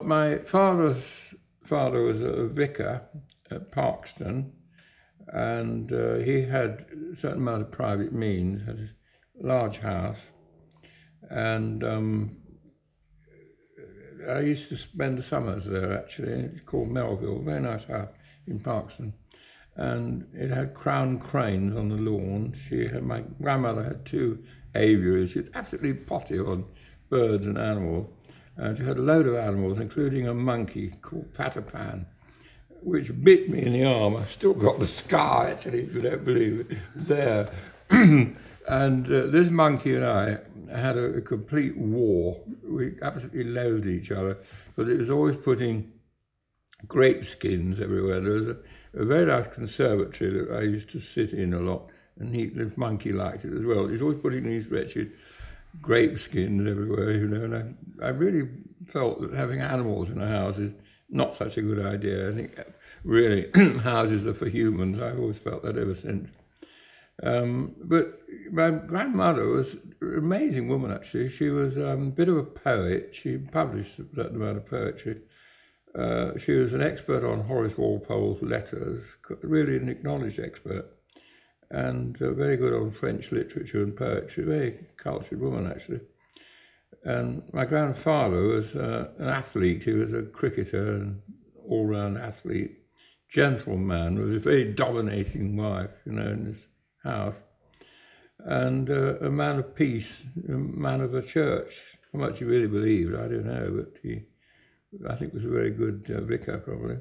My father's father was a vicar at Parkston, and he had a certain amount of private means, had a large house, and I used to spend the summers there, actually. It's called Melville, very nice house in Parkston. And it had crown cranes on the lawn. My grandmother had 2 aviaries. She was absolutely potty on birds and animals. And she had a load of animals, including a monkey called Patapan, which bit me in the arm. I've still got the scar, actually, if you don't believe it, there. And this monkey and I had a complete war. We absolutely loathed each other, but it was always putting grape skins everywhere. There was a very nice conservatory that I used to sit in a lot, and this monkey liked it as well. He's always putting these wretched grape skins everywhere, you know, and I really felt that having animals in a house is not such a good idea. I think really houses are for humans. I've always felt that ever since. But my grandmother was an amazing woman, actually. She was a bit of a poet. She published a certain amount of poetry. She was an expert on Horace Walpole's letters, really an acknowledged expert, and very good on French literature and poetry, very cultured woman, actually. And my grandfather was an athlete. He was a cricketer and all-round athlete, gentleman with a very dominating wife, you know, in his house, and a man of peace, a man of the church. How much he really believed, I don't know, but I think was a very good vicar, probably.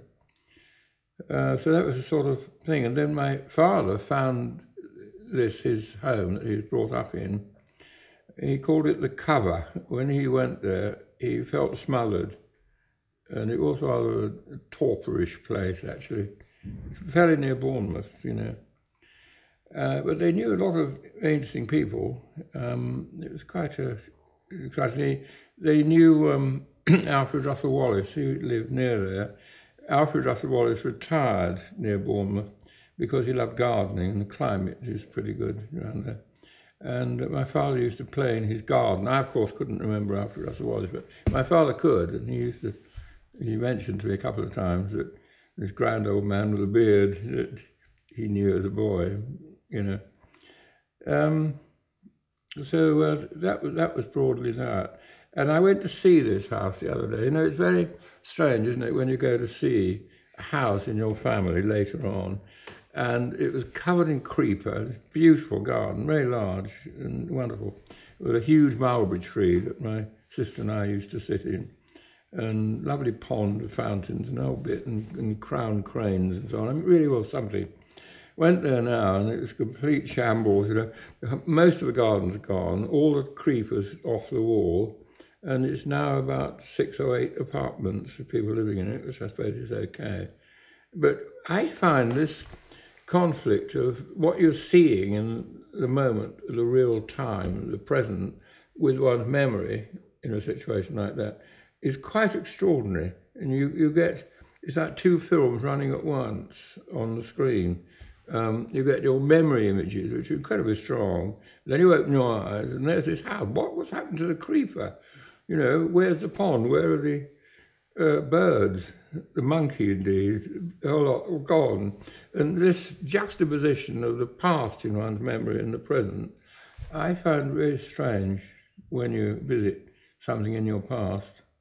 So that was the sort of thing. And then my father found his home that he was brought up in. He called it the Cover. When he went there, he felt smothered. And it was rather a torporish place, actually. It's very near Bournemouth, you know. But they knew a lot of interesting people. It was quite exciting. They knew Alfred Russel Wallace, who lived near there. Alfred Russel Wallace retired near Bournemouth because he loved gardening, and the climate is pretty good around there. And my father used to play in his garden. I, of course, couldn't remember Alfred Russel Wallace, but my father could, and he mentioned to me a couple of times that this grand old man with a beard that he knew as a boy, you know. So that was broadly that. And I went to see this house the other day. You know, it's very strange, isn't it, when you go to see a house in your family later on, and it was covered in creeper, this beautiful garden, very large and wonderful, with a huge mulberry tree that my sister and I used to sit in, and lovely pond with fountains and a whole bit, and crown cranes and so on. I mean, it really was something. Went there now, and it was complete shambles. You know, most of the garden's gone, all the creepers off the wall, and it's now about 6 or 8 apartments of people living in it, which I suppose is okay. But I find this conflict of what you're seeing in the moment, the real time, the present, with one's memory in a situation like that, is quite extraordinary. And you get, it's like 2 films running at once on the screen. You get your memory images, which are incredibly strong. Then you open your eyes, and there's this house. What's happened to the creeper? You know, where's the pond? Where are the birds? The monkey, indeed, a whole lot all gone. And this juxtaposition of the past in one's memory and the present, I find very strange when you visit something in your past.